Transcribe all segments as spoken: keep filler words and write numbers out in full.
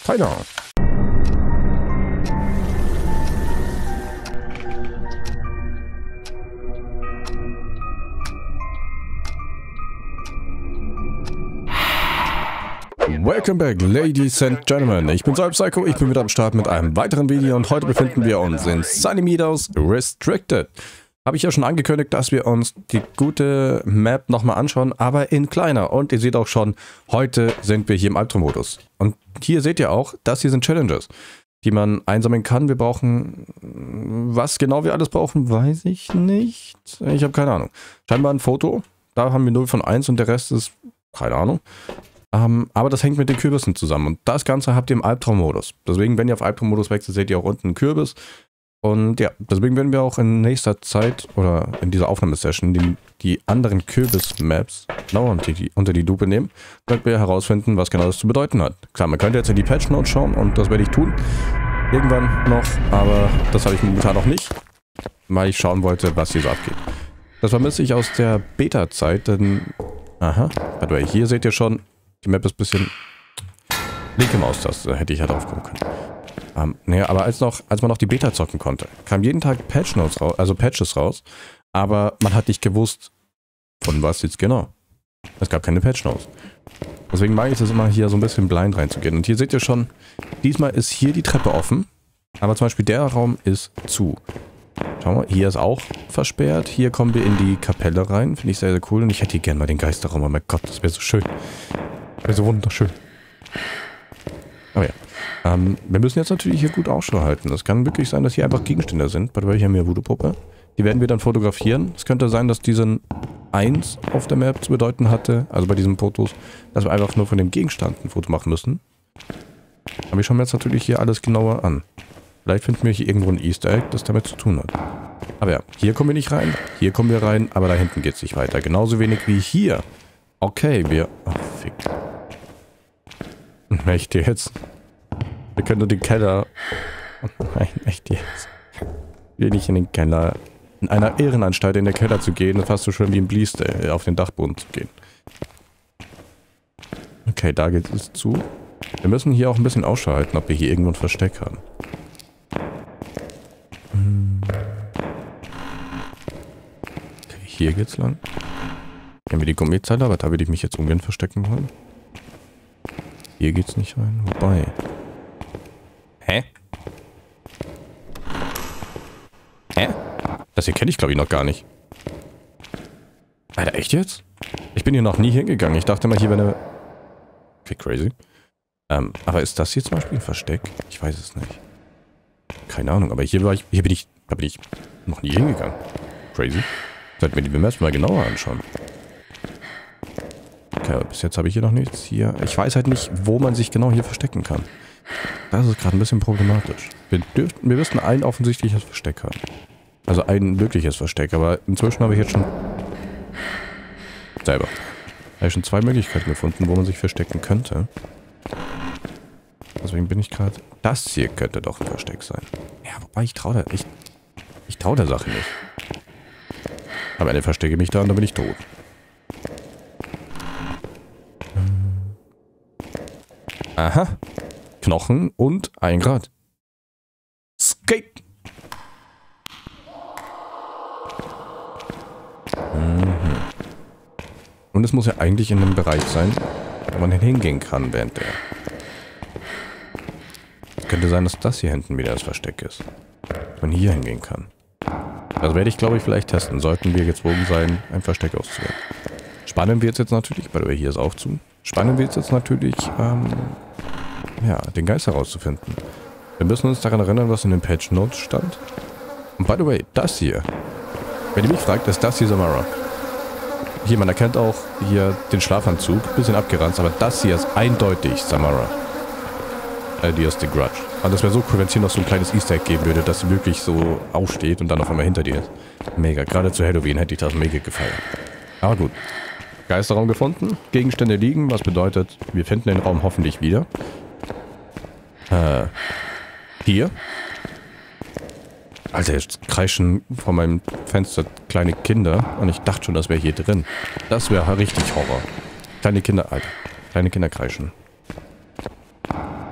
Keine Ahnung. Welcome back, Ladies and Gentlemen. Ich bin Psycho, ich bin wieder am Start mit einem weiteren Video und heute befinden wir uns in Sunny Meadows Restricted. Habe ich ja schon angekündigt, dass wir uns die gute Map nochmal anschauen, aber in kleiner. Und ihr seht auch schon, heute sind wir hier im Albtraum-Modus. Und hier seht ihr auch, das hier sind Challenges, die man einsammeln kann. Wir brauchen, was genau wir alles brauchen, weiß ich nicht. Ich habe keine Ahnung. Scheinbar ein Foto, da haben wir null von eins und der Rest ist, keine Ahnung. Um, aber das hängt mit den Kürbissen zusammen und das Ganze habt ihr im Albtraum-Modus. Deswegen, wenn ihr auf Albtraum-Modus wechselt, seht ihr auch unten einen Kürbis. Und ja, deswegen werden wir auch in nächster Zeit oder in dieser Aufnahmesession die, die anderen Kürbis-Maps genauer unter die, unter die Lupe nehmen, damit wir herausfinden, was genau das zu bedeuten hat. Klar, man könnte jetzt in die Patch-Notes schauen und das werde ich tun. Irgendwann noch, aber das habe ich momentan noch nicht, weil ich schauen wollte, was hier so abgeht. Das vermisse ich aus der Beta-Zeit, denn... Aha, warte, hier seht ihr schon... Die Map ist ein bisschen linke Maustaste, hätte ich ja drauf kommen können. Ähm, naja, aber als, noch, als man noch die Beta zocken konnte, kamen jeden Tag Patch Notes raus, also Patches raus, aber man hat nicht gewusst, von was jetzt genau. Es gab keine Patch Notes. Deswegen mag ich das immer hier so ein bisschen blind reinzugehen. Und hier seht ihr schon, diesmal ist hier die Treppe offen, aber zum Beispiel der Raum ist zu. Schau mal, hier ist auch versperrt. Hier kommen wir in die Kapelle rein. Finde ich sehr, sehr cool. Und ich hätte hier gerne mal den Geisterraum. Oh mein Gott, das wäre so schön. Das wäre so wunderschön. Aber ja. Ähm, wir müssen jetzt natürlich hier gut Ausschau halten. Es kann wirklich sein, dass hier einfach Gegenstände sind. Bei welcher haben wir Voodoo-Puppe. Die werden wir dann fotografieren. Es könnte sein, dass diesen eins auf der Map zu bedeuten hatte. Also bei diesen Fotos, dass wir einfach nur von dem Gegenstand ein Foto machen müssen. Aber wir schauen jetzt natürlich hier alles genauer an. Vielleicht finden wir hier irgendwo ein Easter Egg, das damit zu tun hat. Aber ja, hier kommen wir nicht rein, hier kommen wir rein, aber da hinten geht es nicht weiter. Genauso wenig wie hier. Okay, wir... Oh, fick. Echt jetzt? Wir können nur den Keller... Oh nein, echt jetzt? Ich will nicht in den Keller... In einer Irrenanstalt in den Keller zu gehen, ist fast so schön wie im Bleast äh, auf den Dachboden zu gehen. Okay, da geht es zu. Wir müssen hier auch ein bisschen Ausschau halten, ob wir hier irgendwo ein Versteck haben. Okay, hier geht's lang. Kennen wir die Gummizeile, aber da würde ich mich jetzt ungern verstecken wollen. Hier geht's nicht rein. Wobei. Hä? Hä? Das hier kenne ich, glaube ich, noch gar nicht. Alter, echt jetzt? Ich bin hier noch nie hingegangen. Ich dachte mal, hier wäre eine... Okay, crazy. Ähm, aber ist das hier zum Beispiel ein Versteck? Ich weiß es nicht. Keine Ahnung, aber hier war ich, hier bin ich, da bin ich noch nie hingegangen. Crazy. Sollten wir die Maps mal genauer anschauen. Okay, aber bis jetzt habe ich hier noch nichts. Hier, ich weiß halt nicht, wo man sich genau hier verstecken kann. Das ist gerade ein bisschen problematisch. Wir dürften, wir müssten ein offensichtliches Versteck haben. Also ein wirkliches Versteck, aber inzwischen habe ich jetzt schon selber. Habe ich schon zwei Möglichkeiten gefunden, wo man sich verstecken könnte. Deswegen bin ich gerade... Das hier könnte doch ein Versteck sein. Ja, wobei ich traue der... Ich, ich traue der Sache nicht. Aber eine verstecke mich da und dann bin ich tot. Aha. Knochen und ein Grad. Skate. Mhm. Und es muss ja eigentlich in einem Bereich sein, wo man hingehen kann während der... Könnte sein, dass das hier hinten wieder das Versteck ist. Dass man hier hingehen kann. Das werde ich, glaube ich, vielleicht testen. Sollten wir gezwungen sein, ein Versteck auszuwählen. Spannen wir jetzt, jetzt natürlich, by the way, hier ist auch zu. Spannen wir jetzt, jetzt natürlich, ähm, ja, den Geist herauszufinden. Wir müssen uns daran erinnern, was in den Patch Notes stand. Und by the way, das hier. Wenn ihr mich fragt, ist das hier Samara. Hier, man erkennt auch hier den Schlafanzug. Bisschen abgeranzt, aber das hier ist eindeutig Samara. Die ist The Grudge. Aber das wäre so cool, wenn es hier noch so ein kleines Easter Egg geben würde, dass sie wirklich so aufsteht und dann auf einmal hinter dir ist. Mega. Gerade zu Halloween hätte ich das mega gefallen. Aber gut. Geisterraum gefunden. Gegenstände liegen, was bedeutet, wir finden den Raum hoffentlich wieder. Äh. Hier. Alter, jetzt kreischen vor meinem Fenster kleine Kinder. Und ich dachte schon, das wäre hier drin. Das wäre richtig Horror. Kleine Kinder, Alter. Kleine Kinder kreischen.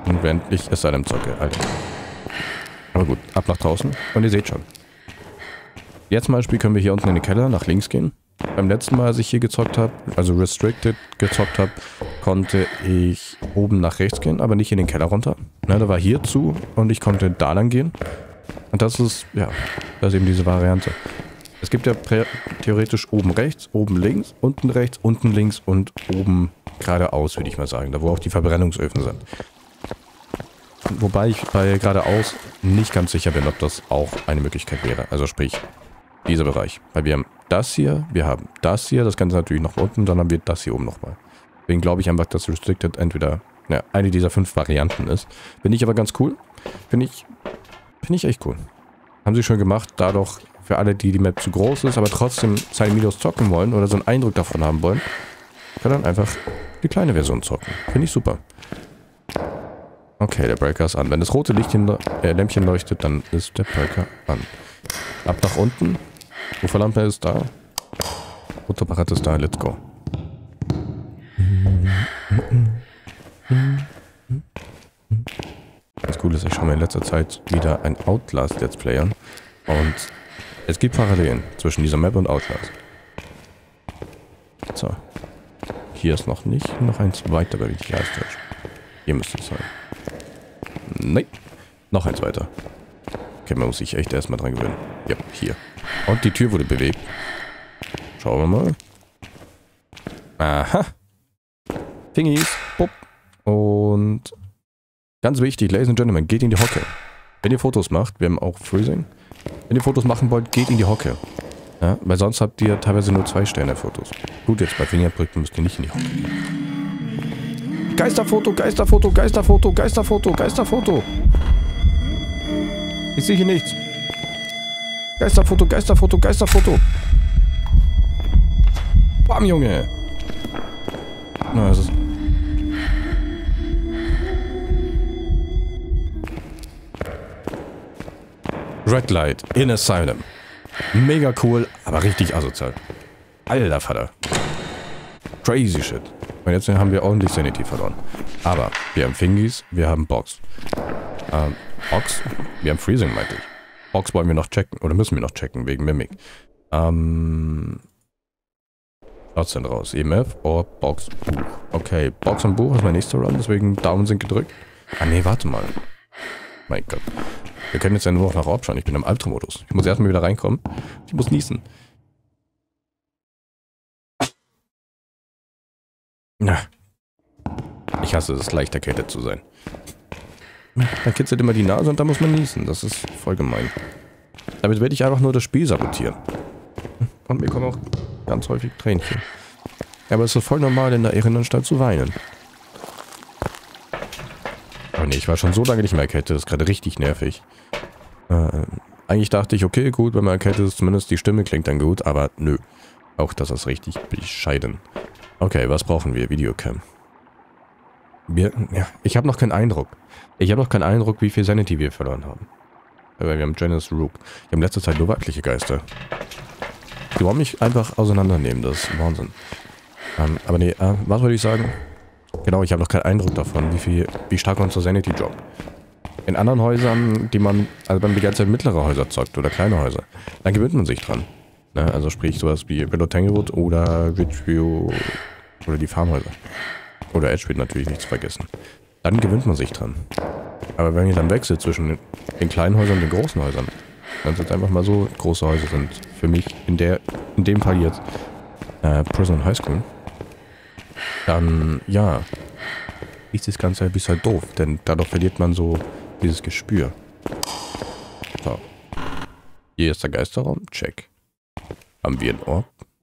Und während ich es einem zocke, Alter. Aber gut, ab nach draußen. Und ihr seht schon. Jetzt zum Beispiel können wir hier unten in den Keller nach links gehen. Beim letzten Mal, als ich hier gezockt habe, also Restricted gezockt habe, konnte ich oben nach rechts gehen, aber nicht in den Keller runter. Na, da war hier zu und ich konnte da lang gehen. Und das ist, ja, das ist eben diese Variante. Es gibt ja theoretisch oben rechts, oben links, unten rechts, unten links und oben geradeaus, würde ich mal sagen. Da wo auch die Verbrennungsöfen sind. Wobei ich bei geradeaus nicht ganz sicher bin, ob das auch eine Möglichkeit wäre. Also sprich, dieser Bereich. Weil wir haben das hier, wir haben das hier, das Ganze natürlich noch unten, dann haben wir das hier oben nochmal. Deswegen glaube ich einfach, dass Restricted entweder ja, eine dieser fünf Varianten ist. Finde ich aber ganz cool. Finde ich, finde ich echt cool. Haben sie schon gemacht, da doch für alle, die die Map zu groß ist, aber trotzdem seine Midos zocken wollen oder so einen Eindruck davon haben wollen, können dann einfach die kleine Version zocken. Finde ich super. Okay, der Breaker ist an. Wenn das rote Lichtchen, äh, Lämpchen leuchtet, dann ist der Breaker an. Ab nach unten. Uferlampe ist da. Fotoapparat ist da. Let's go. Das Coole ist, ich schaue mir in letzter Zeit wieder ein Outlast Let's Play an. Und es gibt Parallelen zwischen dieser Map und Outlast. So. Hier ist noch nicht. Noch eins weiter, wenn ich nicht alles täusche. Hier müsste es sein. Nein. Noch eins weiter. Okay, man muss sich echt erstmal dran gewöhnen. Ja, hier. Und die Tür wurde bewegt. Schauen wir mal. Aha. Thingies. Bup. Und ganz wichtig, Ladies and Gentlemen, geht in die Hocke. Wenn ihr Fotos macht, wir haben auch Freezing. Wenn ihr Fotos machen wollt, geht in die Hocke. Ja, weil sonst habt ihr teilweise nur zwei Sterne Fotos. Gut, jetzt bei Fingerabdrücken müsst ihr nicht in die Hocke gehen. Geisterfoto, Geisterfoto, Geisterfoto, Geisterfoto, Geisterfoto. Ich sehe hier nichts. Geisterfoto, Geisterfoto, Geisterfoto. Bam, Junge. Na, das ist... Red Light in Asylum. Mega cool, aber richtig asozial. Alter Vater. Crazy shit. Und jetzt haben wir ordentlich Sanity verloren. Aber wir haben Fingies, wir haben Box. Ähm, Box? Wir haben Freezing, meinte ich. Box wollen wir noch checken, oder müssen wir noch checken, wegen Mimic. Ähm... Was denn raus? E M F oder Box, Buch. Okay, Box und Buch ist mein nächster Run, deswegen Daumen sind gedrückt. Ah nee, warte mal. Mein Gott. Wir können jetzt ja nur noch nach Orb schauen. Ich bin im Ultra-Modus. Ich muss erstmal wieder reinkommen. Ich muss niesen. Na. Ich hasse es, leicht erkältet zu sein. Da kitzelt immer die Nase und da muss man niesen. Das ist voll gemein. Damit werde ich einfach nur das Spiel sabotieren. Und mir kommen auch ganz häufig Tränchen. Aber es ist voll normal, in der Irrenanstalt zu weinen. Oh nee, ich war schon so lange nicht mehr erkältet. Das ist gerade richtig nervig. Äh, eigentlich dachte ich, okay, gut, wenn man erkältet ist, zumindest die Stimme klingt dann gut, aber nö. Auch das ist richtig bescheiden. Okay, was brauchen wir? Videocam. Wir, ja, ich habe noch keinen Eindruck. Ich habe noch keinen Eindruck, wie viel Sanity wir verloren haben. Aber wir haben Janice Rook. Wir haben in letzter Zeit nur weibliche Geister. Die wollen mich einfach auseinandernehmen, das ist Wahnsinn. Ähm, aber nee, äh, was würde ich sagen? Genau, ich habe noch keinen Eindruck davon, wie viel, wie stark unser Sanity droppt. In anderen Häusern, die man, also wenn man die ganze Zeit mittlere Häuser zockt oder kleine Häuser, dann gewöhnt man sich dran. Ne? Also sprich sowas wie Willow Tanglewood oder Ridgeview oder die Farmhäuser. Oder Edgewood natürlich nicht zu vergessen. Dann gewöhnt man sich dran. Aber wenn ihr dann wechselt zwischen den kleinen Häusern und den großen Häusern, dann sind es einfach mal so, große Häuser sind für mich in der, in dem Fall jetzt äh, Prison und High School. Dann, ja, ist das Ganze ein bisschen doof, denn dadurch verliert man so dieses Gespür. So. Hier ist der Geisterraum, check. Haben wir ein Orb?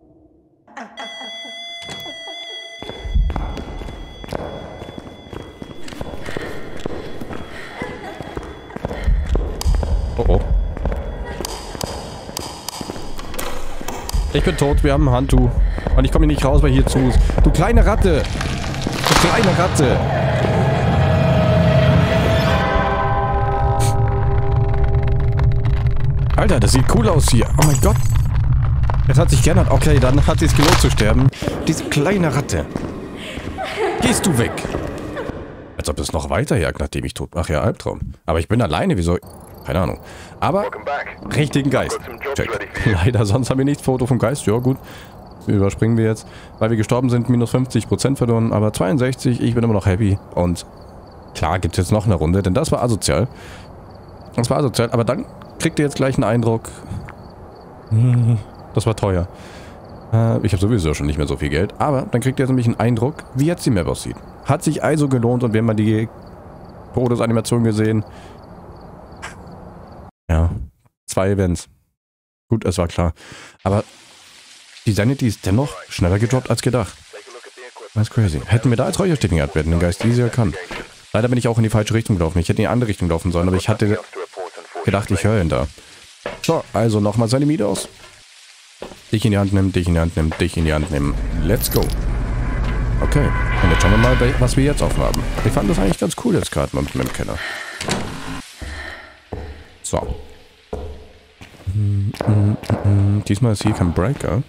Oh oh. Ich bin tot, wir haben ein Handtuch. Und ich komme hier nicht raus, weil hier zu ist. Du kleine Ratte! Du kleine Ratte! Alter, das sieht cool aus hier. Oh mein Gott. Es hat sich geändert. Okay, dann hat sie es gelohnt zu sterben. Diese kleine Ratte. Gehst du weg. Als ob es noch weiterjagt, nachdem ich tot... Ach ja, Albtraum. Aber ich bin alleine, wieso... Keine Ahnung. Aber... Richtigen Geist. Check. Leider, sonst haben wir nichts. Foto vom Geist. Ja, gut. Überspringen wir jetzt. Weil wir gestorben sind, minus fünfzig Prozent verloren. Aber zweiundsechzig, ich bin immer noch happy. Und klar gibt es jetzt noch eine Runde, denn das war asozial. Das war asozial. Aber dann kriegt ihr jetzt gleich einen Eindruck... Das war teuer. Ich habe sowieso schon nicht mehr so viel Geld. Aber dann kriegt ihr jetzt nämlich einen Eindruck, wie jetzt die Map aussieht. Hat sich also gelohnt und wir haben mal die Todesanimation gesehen. Ja, zwei Events. Gut, es war klar. Aber die Sanity ist dennoch schneller gedroppt als gedacht. Das ist crazy. Hätten wir da als Räucherstätten gehabt, werden den Geist easy erkannt. Leider bin ich auch in die falsche Richtung gelaufen. Ich hätte in die andere Richtung laufen sollen, aber ich hatte gedacht, ich höre ihn da. So, also nochmal seine Miete aus. Dich in die Hand nehmen, dich in die Hand nehmen, dich in die Hand nehmen. Let's go. Okay, und jetzt schauen wir mal, was wir jetzt offen haben. Ich fand das eigentlich ganz cool jetzt gerade mit dem Keller. So. Mm, mm, mm. Diesmal ist hier kein Breaker.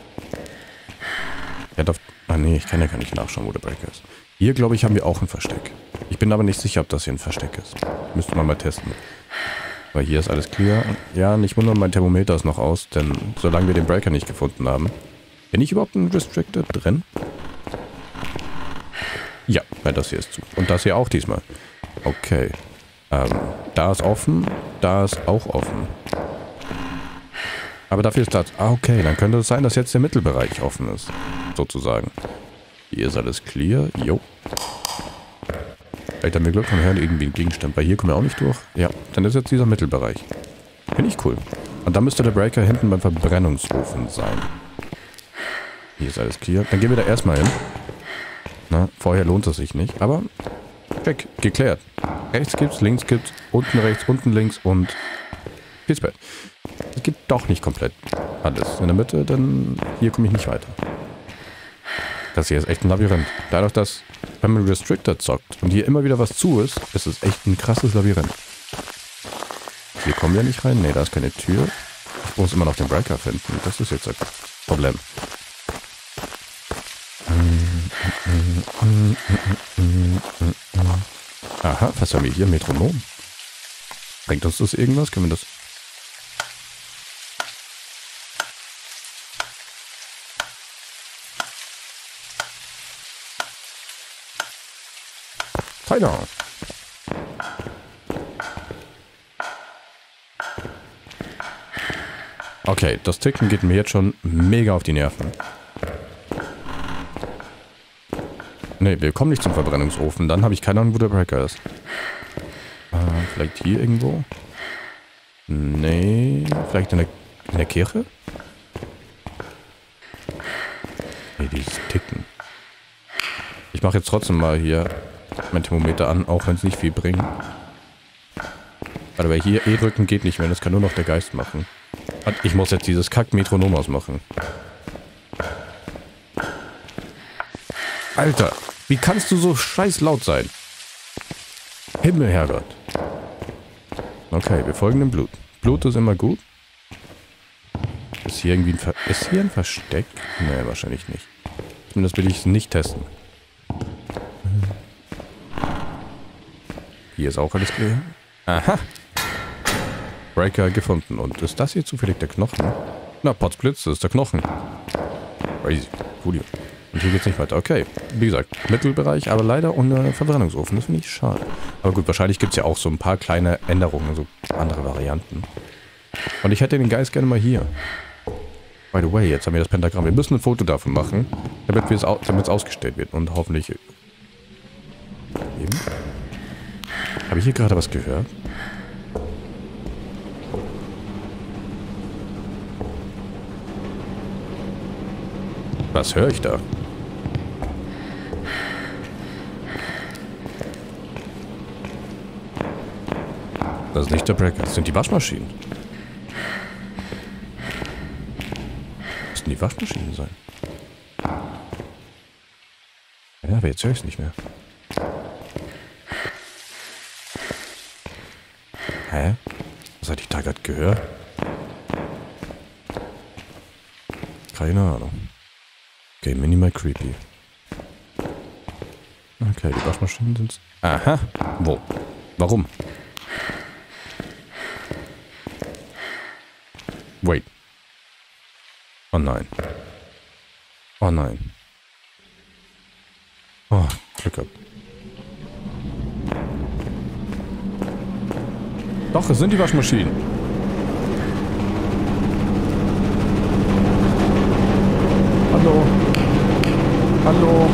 Ja, darf... Ah nee, ich kann ja gar nicht nachschauen, wo der Breaker ist. Hier, glaube ich, haben wir auch ein Versteck. Ich bin aber nicht sicher, ob das hier ein Versteck ist. Müsste man mal testen. Weil hier ist alles clear. Ja, nicht wundern, mein Thermometer ist noch aus, denn solange wir den Breaker nicht gefunden haben... Bin ich überhaupt ein Restricted drin? Ja, weil das hier ist zu. Und das hier auch diesmal. Okay. Ähm, da ist offen, da ist auch offen. Aber dafür ist das... Ah, okay, dann könnte es sein, dass jetzt der Mittelbereich offen ist. Sozusagen. Hier ist alles clear. Jo. Vielleicht haben wir Glück und hören irgendwie einen Gegenstand. Bei hier kommen wir auch nicht durch. Ja, dann ist jetzt dieser Mittelbereich. Finde ich cool. Und dann müsste der Breaker hinten beim Verbrennungsofen sein. Hier ist alles clear. Dann gehen wir da erstmal hin. Na, vorher lohnt es sich nicht. Aber, check, geklärt. Rechts gibt's, links gibt's, unten rechts, unten links und geht's Bett. Es gibt doch nicht komplett alles. In der Mitte, dann hier komme ich nicht weiter. Das hier ist echt ein Labyrinth. Dadurch, dass, wenn man Restricted zockt und hier immer wieder was zu ist, ist es echt ein krasses Labyrinth. Hier kommen wir nicht rein. Ne, da ist keine Tür. Ich muss immer noch den Breaker finden. Das ist jetzt ein Problem. Aha, was haben wir hier? Metronom. Bringt uns das irgendwas? Können wir das... Keine Ahnung. Okay, das Ticken geht mir jetzt schon mega auf die Nerven. Ne, wir kommen nicht zum Verbrennungsofen. Dann habe ich keine Ahnung, wo der Breaker ist. Äh, vielleicht hier irgendwo? Nee, vielleicht in der, in der Kirche? Ne, dieses Ticken. Ich mache jetzt trotzdem mal hier mein Thermometer an, auch wenn es nicht viel bringt. Aber hier eh drücken geht nicht mehr. Das kann nur noch der Geist machen. Und ich muss jetzt dieses Kack-Metronom ausmachen. Alter, wie kannst du so scheiß laut sein? Himmel, Herrgott. Okay, wir folgen dem Blut. Blut ist immer gut. Ist hier irgendwie ein Ver Ist hier ein Versteck? Nee, wahrscheinlich nicht. Zumindest will ich es nicht testen. Hier ist auch alles klar. Aha. Breaker gefunden. Und ist das hier zufällig der Knochen? Na, Potzblitz, das ist der Knochen. Crazy. Cool. Und hier geht's nicht weiter. Okay, wie gesagt, Mittelbereich, aber leider ohne Verbrennungsofen. Das finde ich schade. Aber gut, wahrscheinlich gibt es ja auch so ein paar kleine Änderungen, so andere Varianten. Und ich hätte den Geist gerne mal hier. By the way, jetzt haben wir das Pentagramm. Wir müssen ein Foto davon machen, damit es au ausgestellt wird. Und hoffentlich... Eben. Habe ich hier gerade was gehört? Was höre ich da? Das ist nicht der Breaker, das sind die Waschmaschinen. Müssten die Waschmaschinen sein. Ja, aber jetzt höre ich es nicht mehr. Hä? Was hatte ich da gerade gehört? Keine Ahnung. Okay, minimal creepy. Okay, die Waschmaschinen sind... Aha. Wo? Warum? Wait. Oh nein. Oh nein. Oh, Glück gehabt. Doch, es sind die Waschmaschinen. Hallo. Hallo.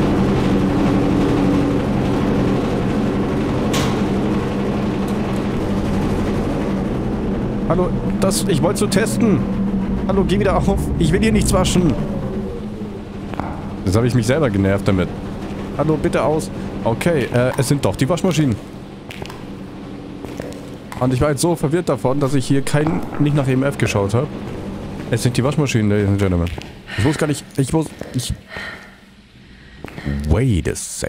Hallo, das, ich wollte so testen. Hallo, geh wieder auf. Ich will hier nichts waschen. Jetzt habe ich mich selber genervt damit. Hallo, bitte aus. Okay, äh, es sind doch die Waschmaschinen. Und ich war jetzt so verwirrt davon, dass ich hier kein, nicht nach E M F geschaut habe. Es sind die Waschmaschinen, Ladies and Gentlemen. Ich wusste gar nicht, ich wusste, ich... Wait a sec.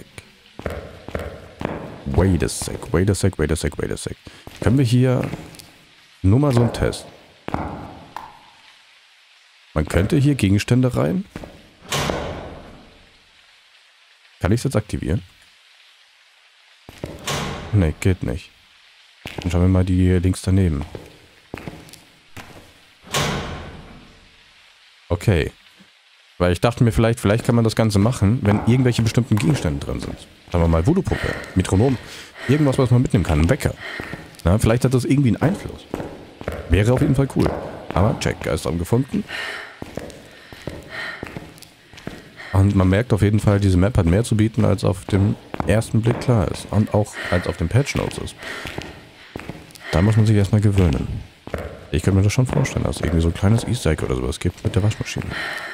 Wait a sec, wait a sec, wait a sec, wait a sec. Können wir hier... Nur mal so einen Test. Man könnte hier Gegenstände rein. Kann ich es jetzt aktivieren? Ne, geht nicht. Dann schauen wir mal die links daneben. Okay. Weil ich dachte mir vielleicht, vielleicht kann man das Ganze machen, wenn irgendwelche bestimmten Gegenstände drin sind. Sagen wir mal Voodoo-Puppe, Metronom, irgendwas, was man mitnehmen kann, ein Wecker. Na, vielleicht hat das irgendwie einen Einfluss. Wäre auf jeden Fall cool. Aber check, Geisterraum gefunden. Und man merkt auf jeden Fall, diese Map hat mehr zu bieten, als auf dem ersten Blick klar ist. Und auch als auf den Patch Notes ist. Da muss man sich erstmal gewöhnen. Ich könnte mir das schon vorstellen, dass es irgendwie so ein kleines Easter Egg oder sowas gibt mit der Waschmaschine.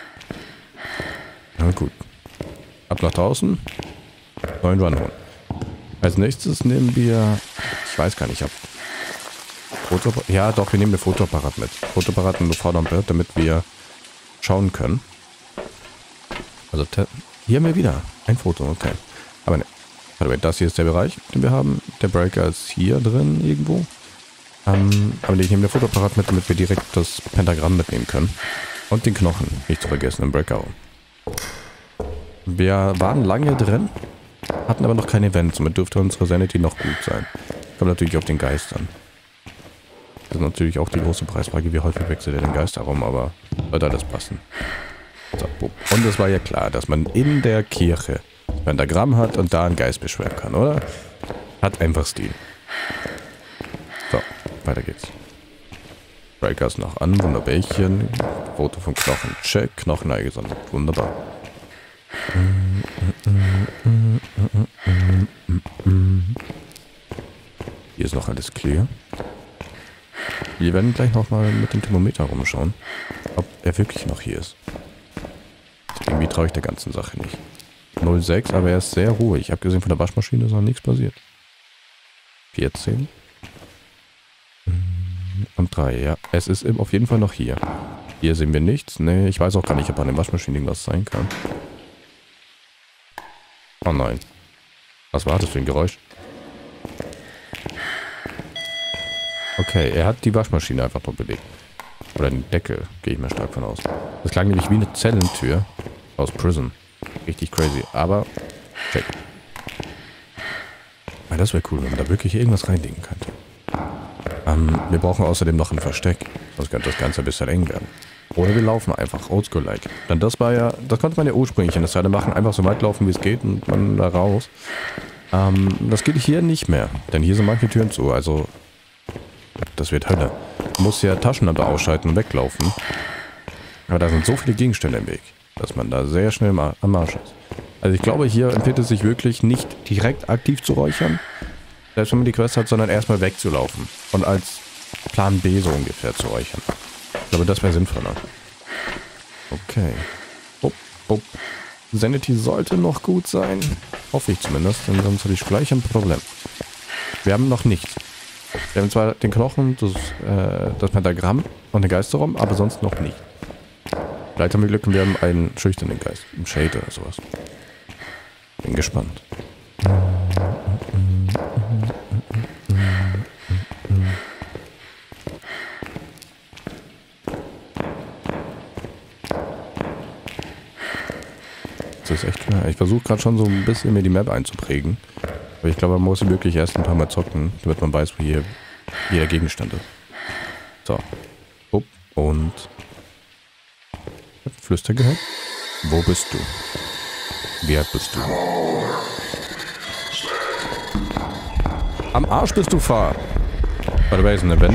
Na gut. Ab nach draußen. Neuen Run holen. Als nächstes nehmen wir... Ich weiß gar nicht, ich hab... Foto... Ja, doch, wir nehmen den Fotoapparat mit. Fotoapparat und eine Vorderlampe, damit wir schauen können. Also, hier haben wir wieder ein Foto, okay. Aber ne. Warte, das hier ist der Bereich, den wir haben. Der Breaker ist hier drin irgendwo. Ähm, aber ich nehme den Fotoapparat mit, damit wir direkt das Pentagramm mitnehmen können. Und den Knochen, nicht zu vergessen, im Breaker. Wir waren lange drin, hatten aber noch kein Event, somit dürfte unsere Sanity noch gut sein. Kommt natürlich auf den Geist an. Das ist natürlich auch die große Preisfrage, wie häufig wechselt er den Geist herum, aber sollte alles passen. So, und es war ja klar, dass man in der Kirche ein Pentagramm hat und da einen Geist beschwören kann, oder? Hat einfach Stil. So, weiter geht's. Breaker ist noch an, Wunderbärchen. Foto vom Knochen, check. Knochen eingesammelt, wunderbar. Hier ist noch alles clear. Wir werden gleich nochmal mit dem Thermometer rumschauen, ob er wirklich noch hier ist. Irgendwie traue ich der ganzen Sache nicht. null Komma sechs, aber er ist sehr ruhig. Ich habe gesehen, von der Waschmaschine ist noch nichts passiert. vierzehn. Und drei, ja. Es ist auf jeden Fall noch hier. Hier sehen wir nichts. Ne, ich weiß auch gar nicht, ob an der Waschmaschine irgendwas sein kann. Oh nein. Was war das für ein Geräusch? Okay, er hat die Waschmaschine einfach nur belegt. Oder den Deckel, gehe ich mal stark von aus. Das klang nämlich wie eine Zellentür aus Prison. Richtig crazy, aber check. Weil das wäre cool, wenn man da wirklich irgendwas reinlegen könnte. Ähm, wir brauchen außerdem noch ein Versteck. Sonst könnte das Ganze ein bisschen eng werden. Oder wir laufen einfach, oldschool-like. Denn das war ja, das konnte man ja ursprünglich in der Zeile machen, einfach so weit laufen, wie es geht und man da raus. Ähm, das geht hier nicht mehr, denn hier sind manche Türen zu, also das wird Hölle. Man muss ja Taschenlampe ausschalten und weglaufen. Aber da sind so viele Gegenstände im Weg, dass man da sehr schnell mal am Arsch ist. Also ich glaube, hier empfiehlt es sich wirklich nicht direkt aktiv zu räuchern, selbst wenn man die Quest hat, sondern erstmal wegzulaufen und als Plan B so ungefähr zu räuchern. Ich glaube, das wäre sinnvoller. Okay. Bup, bup. Sanity sollte noch gut sein. Hoffe ich zumindest, denn sonst habe ich gleich ein Problem. Wir haben noch nichts. Wir haben zwar den Knochen, das, äh, das Pentagramm und den Geisterraum, aber sonst noch nicht. Vielleicht haben wir Glück und wir haben einen schüchternen Geist. Einen Shade oder sowas. Bin gespannt. ist echt schwer. Ich versuche gerade schon so ein bisschen mir die Map einzuprägen. Aber ich glaube, man muss sie wirklich erst ein paar Mal zocken, damit man weiß, wo hier jeder Gegenstand ist. So. Upp. Und... Ich hab Flüster gehört. Wo bist du? Wer bist du? Am Arsch bist du, fahr. Warte, wer ist ein Event?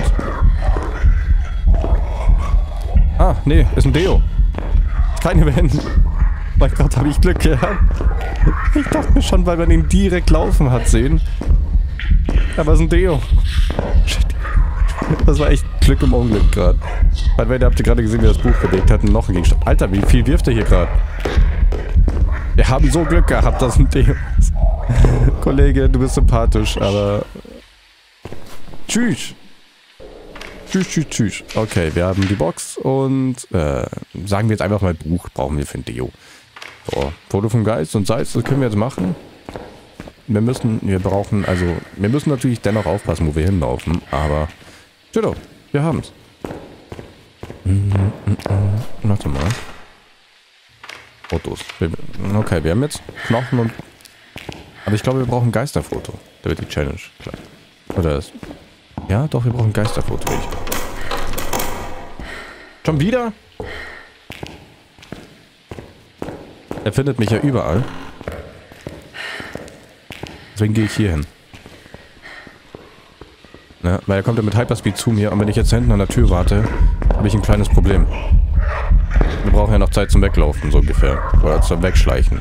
Ah, nee, ist ein Deo. Kein Event. Mein Gott, habe ich Glück gehabt. Ich dachte mir schon, weil man ihn direkt laufen hat sehen. Aber es ist ein Deo. Shit. Das war echt Glück im Unglück gerade. Weil ihr habt ihr gerade gesehen, wie das Buch bewegt hat und noch ein Gegenstand. Alter, wie viel wirft er hier gerade? Wir haben so Glück gehabt, dass ein Deo ist. Kollege, du bist sympathisch, aber... Tschüss. Tschüss, tschüss, tschüss. Okay, wir haben die Box und äh, sagen wir jetzt einfach mal Buch brauchen wir für ein Deo. So, Foto vom Geist und Salz, das können wir jetzt machen. Wir müssen, wir brauchen, also, wir müssen natürlich dennoch aufpassen, wo wir hinlaufen, aber... Tschüss, wir haben's. Mm, mm, mm. Warte mal. Fotos. Okay, wir haben jetzt Knochen und... Aber ich glaube, wir brauchen ein Geisterfoto. Da wird die Challenge, klar. Oder das... Ja, doch, wir brauchen ein Geisterfoto. Ich. Schon wieder? Er findet mich ja überall. Deswegen gehe ich hier hin. Ja, weil er kommt ja mit Hyperspeed zu mir und wenn ich jetzt hinten an der Tür warte, habe ich ein kleines Problem. Wir brauchen ja noch Zeit zum Weglaufen, so ungefähr. Oder zum Wegschleichen.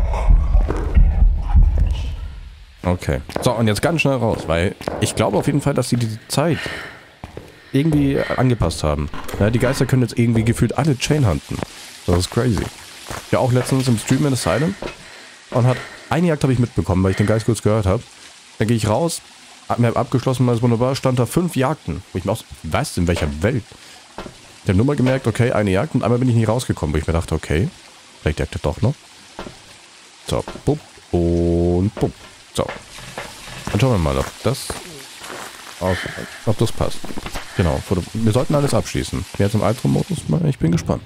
Okay. So, und jetzt ganz schnell raus, weil ich glaube auf jeden Fall, dass sie die Zeit irgendwie angepasst haben. Ja, die Geister können jetzt irgendwie gefühlt alle Chain hunten. Das ist crazy. Ja, auch letztens im Stream in Asylum und hat eine Jagd habe ich mitbekommen, weil ich den Geist kurz gehört habe. Dann gehe ich raus, hab mir abgeschlossen, alles wunderbar, stand da fünf Jagden. Wo ich mir auch so, was, in welcher Welt? Ich habe nur mal gemerkt, okay, eine Jagd und einmal bin ich nicht rausgekommen, wo ich mir dachte, okay, vielleicht jagt er doch noch. So, bupp und bupp. So. Dann schauen wir mal, ob das auf, ob das passt. Genau, wir sollten alles abschließen. Jetzt im Altro-Modus, ich bin gespannt.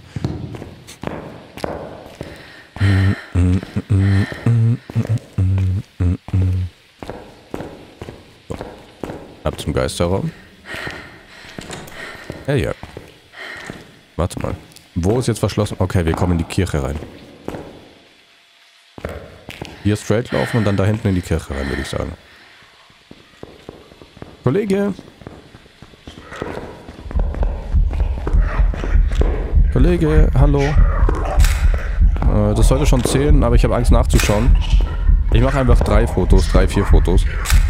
So. Ab zum Geisterraum. Ja, ja. Warte mal. Wo ist jetzt verschlossen? Okay, wir kommen in die Kirche rein. Hier straight laufen und dann da hinten in die Kirche rein, würde ich sagen. Kollege! Kollege, hallo. Äh, das sollte schon zählen, aber ich habe Angst nachzuschauen. Ich mache einfach drei Fotos, drei, vier Fotos.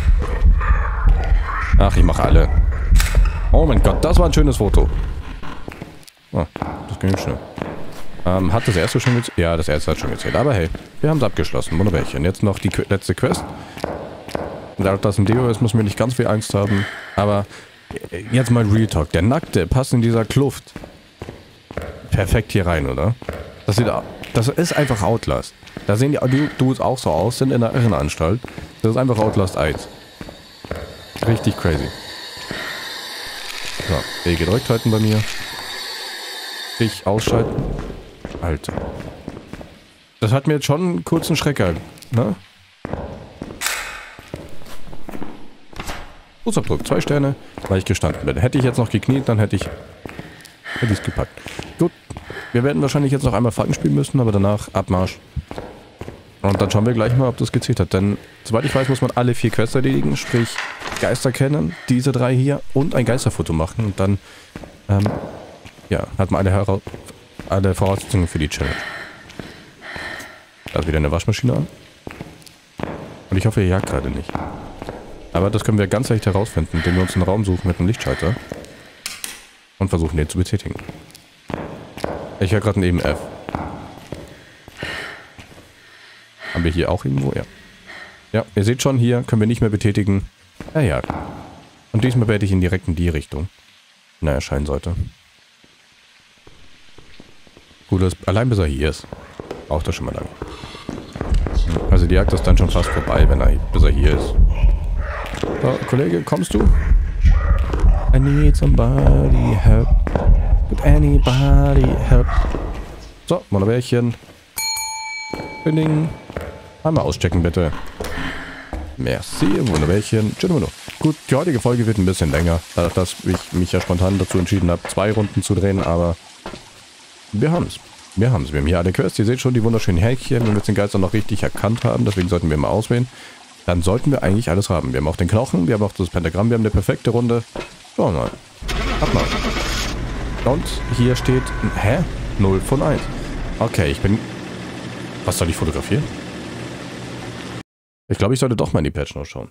Ach, ich mache alle. Oh mein Gott, das war ein schönes Foto. Oh, das ging schnell. Ähm, hat das erste schon gezählt? Ja, das erste hat schon gezählt. Aber hey, wir haben es abgeschlossen. Wunderbärchen. Jetzt noch die letzte Quest. Dadurch, dass ein Deo ist, müssen wir nicht ganz viel Angst haben. Aber jetzt mal Real Talk. Der Nackte passt in dieser Kluft perfekt hier rein, oder? Das sieht, das ist einfach Outlast. Da sehen die Dudes auch so aus, sind in der Irrenanstalt. Das ist einfach Outlast eins. Richtig crazy. So, E gedrückt halten bei mir. Ich ausschalten. Alter. Das hat mir jetzt schon einen kurzen Schrecker, ne? Fußabdruck, zwei Sterne, weil ich gestanden bin. Hätte ich jetzt noch gekniet, dann hätte ich hätte ich es gepackt. Gut, wir werden wahrscheinlich jetzt noch einmal Falken spielen müssen, aber danach Abmarsch. Und dann schauen wir gleich mal, ob das gezählt hat. Denn, soweit ich weiß, muss man alle vier Quests erledigen, sprich Geister kennen, diese drei hier und ein Geisterfoto machen. Und dann, ähm, ja, hat man alle, alle Voraussetzungen für die Challenge. Da ist wieder eine Waschmaschine an. Und ich hoffe, ihr jagt gerade nicht. Aber das können wir ganz leicht herausfinden, indem wir uns einen Raum suchen mit einem Lichtschalter. Und versuchen, den zu betätigen. Ich höre gerade ein E M F. Haben wir hier auch irgendwo? Ja. Ja, ihr seht schon, hier können wir nicht mehr betätigen. Ja, ja. Und diesmal werde ich ihn direkt in die Richtung. Na, erscheinen sollte. Gut, das, allein bis er hier ist. Braucht er schon mal lange. Also die Jagd ist dann schon fast vorbei, wenn er, bis er hier ist. So, Kollege, kommst du? I need somebody help. Could anybody help? So, Wunderbärchen. Ding. Einmal auschecken, bitte. Merci, Wunderbärchen. Tschüss. Gut, die heutige Folge wird ein bisschen länger, dadurch, dass ich mich ja spontan dazu entschieden habe, zwei Runden zu drehen, aber wir haben es. Wir haben es. Wir haben hier eine Quest. Ihr seht schon die wunderschönen Häkchen. Wenn wir jetzt den Geister noch richtig erkannt haben, deswegen sollten wir mal auswählen, dann sollten wir eigentlich alles haben. Wir haben auch den Knochen, wir haben auch das Pentagramm, wir haben eine perfekte Runde. Schauen wir mal. Ab mal. Und hier steht, hä? null von eins. Okay, ich bin... Was soll ich fotografieren? Ich glaube, ich sollte doch mal in die Patch noch schauen.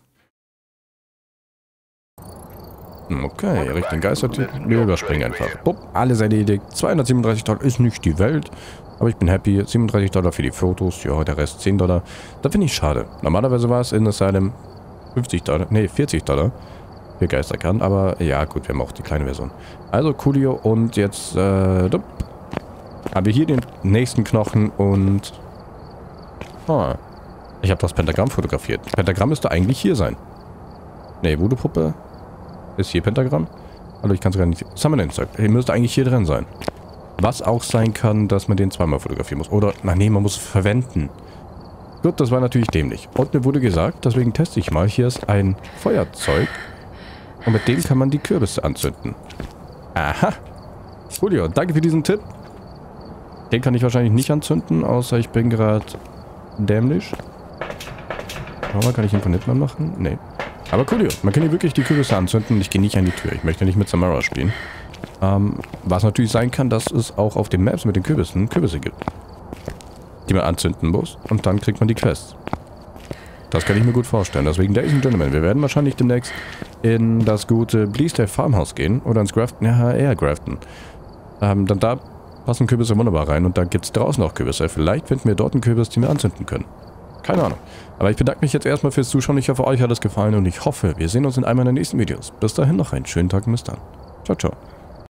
Okay, richtigen Geistertyp. Wir überspringen einfach. Bupp, alles erledigt. zweihundertsiebenunddreißig Dollar ist nicht die Welt. Aber ich bin happy. siebenunddreißig Dollar für die Fotos. Ja, der Rest zehn Dollar. Das finde ich schade. Normalerweise war es in Asylum fünfzig Dollar. Ne, vierzig Dollar. Für Geisterkant. Aber ja, gut, wir haben auch die kleine Version. Also, Coolio. Und jetzt, äh, dupp, haben wir hier den nächsten Knochen und... Ah, ich habe das Pentagramm fotografiert. Das Pentagramm müsste eigentlich hier sein. Ne, Voodoo-Puppe. Ist hier Pentagramm? Hallo, ich kann es gar nicht... Summon Insect. Er müsste eigentlich hier drin sein. Was auch sein kann, dass man den zweimal fotografieren muss. Oder, na nee, man muss es verwenden. Gut, das war natürlich dämlich. Und mir wurde gesagt, deswegen teste ich mal. Hier ist ein Feuerzeug. Und mit dem kann man die Kürbisse anzünden. Aha. Julio, danke für diesen Tipp. Den kann ich wahrscheinlich nicht anzünden, außer ich bin gerade dämlich. Aber kann ich ihn von hinten machen? Nee. Aber cool, man kann hier wirklich die Kürbisse anzünden und ich gehe nicht an die Tür. Ich möchte nicht mit Samara spielen. Ähm, was natürlich sein kann, dass es auch auf den Maps mit den Kürbissen Kürbisse gibt. Die man anzünden muss und dann kriegt man die Quests. Das kann ich mir gut vorstellen. Deswegen, Ladies and Gentlemen, wir werden wahrscheinlich demnächst in das gute Bleasdale Farmhouse gehen oder ins Grafton, ja, eher Grafton. Ähm, dann da passen Kürbisse wunderbar rein und da gibt es draußen auch Kürbisse. Vielleicht finden wir dort einen Kürbis, den wir anzünden können. Keine Ahnung. Aber ich bedanke mich jetzt erstmal fürs Zuschauen. Ich hoffe, euch hat es gefallen und ich hoffe, wir sehen uns in einem der nächsten Videos. Bis dahin noch einen schönen Tag und bis dann. Ciao, ciao.